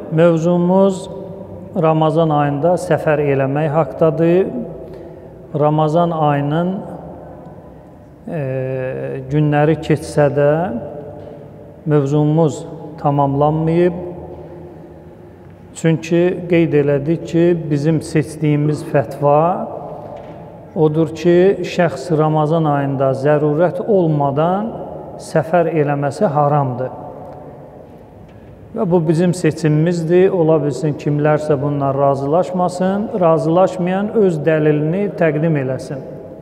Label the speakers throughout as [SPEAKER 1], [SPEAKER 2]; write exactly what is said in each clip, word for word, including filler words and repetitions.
[SPEAKER 1] Mövzumuz Ramazan ayında səfər eləmək haqdadır. Ramazan ayının e, günləri keçsə də mövzumuz tamamlanmayıb. Çünki qeyd elədik ki, bizim seçdiyimiz fətva odur ki, şəxs Ramazan ayında zərurət olmadan səfər eləməsi haramdır. Və bu bizim seçimimizdir. Ola bilsin kimlərsə bundan razılaşmasın, razılaşmayan öz dəlilini təqdim eləsin.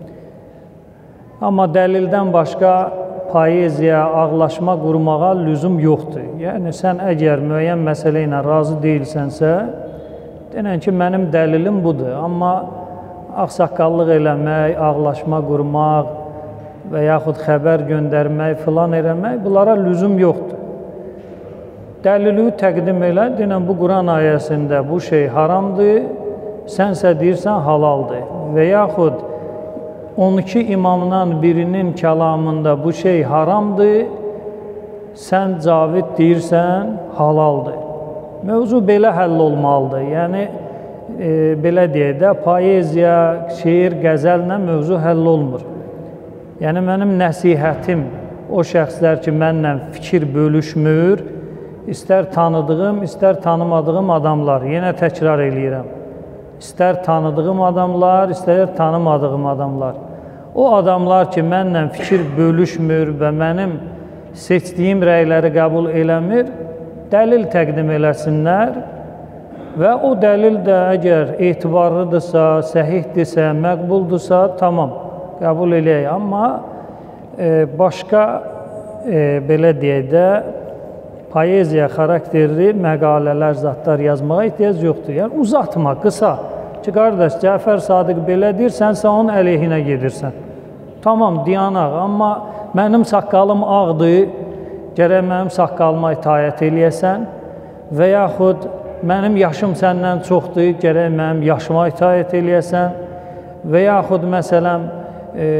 [SPEAKER 1] Amma dəlildən başqa poeziya, ağlaşma qurmağa lüzum yoxdur. Yəni, sən əgər müəyyən məsələ ilə razı deyilsənsə, denən ki, mənim dəlilim budur. Amma ağsaqqallıq eləmək, ağlaşma qurmaq və yaxud xəbər göndərmək, filan eləmək, bunlara lüzum yoxdur. Dəlili təqdim elə, denən bu Quran ayəsində bu şey haramdır, sənsə deyirsən halaldır. Və yaxud on iki imamdan birinin kəlamında bu şey haramdır, sən cavid deyirsən halaldır. Mövzu belə həll olmalıdır. Yəni, e, belə deyək də, poeziya, şeir, qəzəllə mövzu həll olmur. Yəni, mənim nəsihətim o şəxslər ki, mənlə fikir bölüşmür, İstər tanıdığım, istər tanımadığım adamlar, yenə təkrar eləyirəm. İstər tanıdığım adamlar, istər tanımadığım adamlar. O adamlar ki, mənlə fikir bölüşmür və mənim seçdiyim rəyləri qəbul eləmir, dəlil təqdim eləsinlər və o dəlil də əgər etibarlıdırsa, səhihdirsə, məqbuldursa, tamam, qəbul eləyək. Amma e, başqa, e, belə deyək də, poeziya xarakterli məqalələr, zatlar yazmağa ehtiyac yoxdur. Yəni, uzatma, qısa. Ki, qardaş, Cəfər Sadiq belə deyir, sənsə onun əleyhinə gedirsən. Tamam, diyanaq, amma mənim saqqalım ağdır, gərək mənim saqqalıma itaət eləyəsən və yaxud mənim yaşım səndən çoxdur, gərək mənim yaşıma itaət eləyəsən və yaxud, məsələn, e,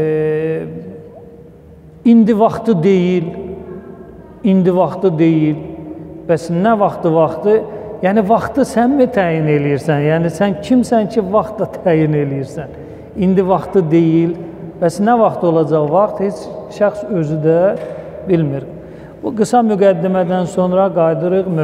[SPEAKER 1] indi vaxtı deyil, indi vaxtı deyil, bəs nə vaxtı vaxtı? Yəni, vaxtı sən mi təyin eləyirsən? Yəni, sən kimsən ki, vaxtı təyin eləyirsən? İndi vaxtı deyil, bəs nə vaxt olacaq vaxt? Heç şəxs özü də bilmir. Bu qısa müqəddimədən sonra qaydırıq.